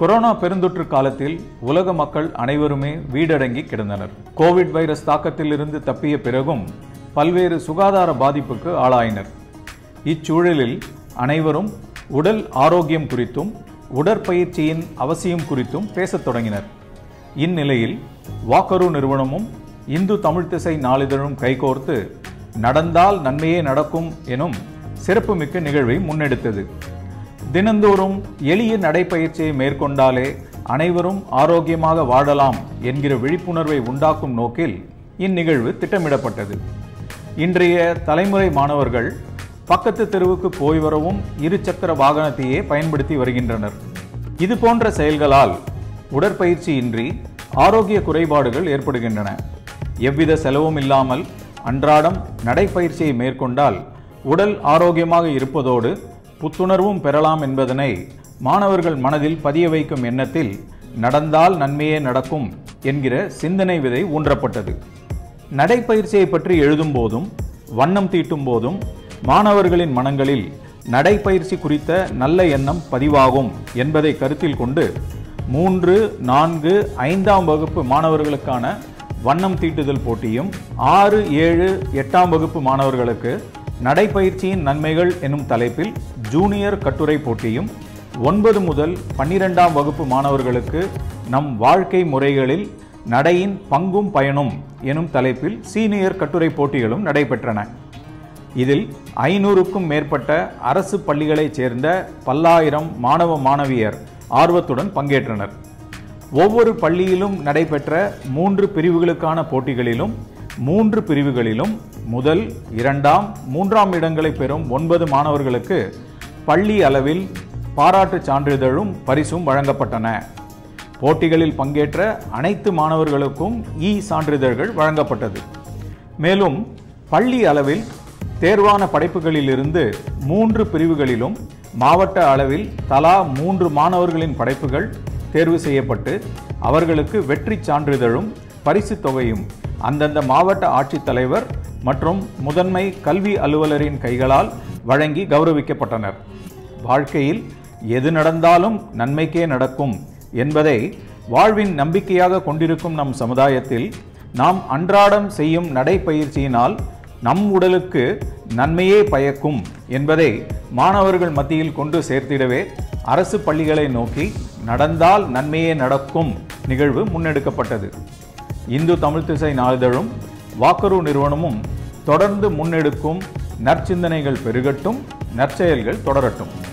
Corona பெருந்தொற்று காலத்தில் உலக மக்கள் அனைவருமே வீடடங்கி கிடந்தனர். கோவிட் வைரஸ் தாக்கத்திலிருந்து தப்பிய பிறகும் பல்வேறு சுகாதார பாதிப்புக்கு ஆளாயினர். இச்சூழலில் அனைவரும் உடல் ஆரோக்கியம் குறித்தும் உடற்பயிற்சியின் அவசியம் குறித்தும் பேசத் தொடங்கினர். இந்நிலையில் வாக்கரு நிறுவனமும் இந்து தமிழ் திசை நாளிதழும் கைகோர்த்து நடந்தால் நன்மையே நடக்கும் எனும் சிறப்புமிக்க நிகழ்வை முன்னெடுத்தது. தினந்தோறும் எளிய நடைப்பயிற்சியை மேற்கொண்டாலே அனைவரும் ஆரோக்கியமாக வாழலாம் என்கிற விழிப்புணர்வை உண்டாக்கும் நோக்கில் இந்நிகழ்வு திட்டமிடப்பட்டது. இன்றைய தலைமுறை மாணவர்கள் பக்கத்து தெருவுக்கு போய் வரவும் இருசக்கர வாகனத்தையே பயன்படுத்தி வருகின்றனர். இது போன்ற செயல்களால் உடற்பயிற்சியின்றி ஆரோக்கிய குறைபாடுகள் ஏற்படுகின்றன. எவ்வித செலவும் இல்லாமல் அன்றாடம் நடைப்பயிற்சியை மேற்கொண்டால் உடல் ஆரோக்கியமாக இருப்பதோடு புத்துணர்வும் பெறலாம் என்பதனை மாணவர்கள் மனதில் பதிய வைக்கும் எண்ணத்தில் நடந்தால் நன்மையே நடக்கும் என்கிற சிந்தனை விதை ஊன்றப்பட்டது. நடைப்பயிற்சியை பற்றி எழுதும் போதும் வண்ணம் தீட்டும் போதும் மாணவர்களின் மனங்களில் நடைப்பயிற்சி குறித்த நல்ல எண்ணம் பதிவாகும் என்பதை கருத்தில் கொண்டு 3, 4, 5ஆம் வகுப்பு மாணவர்களுக்கான வண்ணம் தீட்டுதல் போட்டியும் 6, 7, 8ஆம் வகுப்பு மாணவர்களுக்கு நடைப்பயிற்சியின் நன்மைகள் எனும் தலைப்பில் ஜூனியர் கட்டுரை போட்டியும் 9 முதல் 12ஆம் வகுப்பு மாணவர்களுக்கு நம் வாழ்க்கை முறைகளில் நடையின் பங்கும் பயனும் எனும் தலைப்பில் சீனியர் கட்டுரை போட்டிகளும் நடைபெற்றன. இதில் 500க்கும் மேற்பட்ட அரசு பள்ளிகளைச் சேர்ந்த பல்லாயிரம் மாணவ மாணவியர் ஆர்வத்துடன் பங்கேற்றனர். ஒவ்வொரு பள்ளியிலும் நடைபெற்ற 3 பிரிவுகளுக்கான போட்டிகளிலும் 3 பிரிவுகளிலும் முதல், 2ஆம், 3ஆம் இடங்களை பெறும் 9 மாணவர்களுக்கு பள்ளி அளவில் பாராட்டுச் சான்றிதழும் பரிசும் வழங்கப்பட்டன. போட்டிகளில் பங்கேற்ற அனைத்து மாணவர்களுக்கும் சான்றிதழ்கள் வழங்கப்பட்டது. மேலும் பள்ளி அளவில் தேர்வான படைப்புகளிலிருந்து 3 பிரிவுகளிலும் மாவட்ட அளவில் தலா 3 மாணவர்களின் படைப்புகள் தேர்வு செய்யப்பட்டு அவர்களுக்கு வெற்றி சான்றிதழும் பரிசு தொகையும் அந்தந்த மாவட்ட ஆட்சித்தலைவர் மற்றும் முதன்மை கல்வி அலுவலரின் கைகளால் வழங்கி கௌரவிக்கப்பட்டனர். வாழ்க்கையில் எது நடந்தாலும் நன்மைக்கே நடக்கும் என்பதை வாழ்வின் நம்பிக்கையாக கொண்டிருக்கும் நம் சமுதாயத்தில் நாம் அன்றாடம் செய்யும் நடைப்பயிற்சியினால் நம் உடலுக்கு நன்மையே பயக்கும் என்பதை மாணவர்கள் மத்தியில் கொண்டு சேர்த்திடவே அரசு பள்ளிகளை நோக்கி நடந்தால் நன்மையே நடக்கும் நிகழ்வு முன்னெடுக்கப்பட்டது. இந்து தமிழ் திசை நாளிதழும் வாக்கரு நிறுவனமும் தொடர்ந்து முன்னெடுக்கும் நற்சிந்தனைகள் பெருகட்டும், நற்செயல்கள் தொடரட்டும்.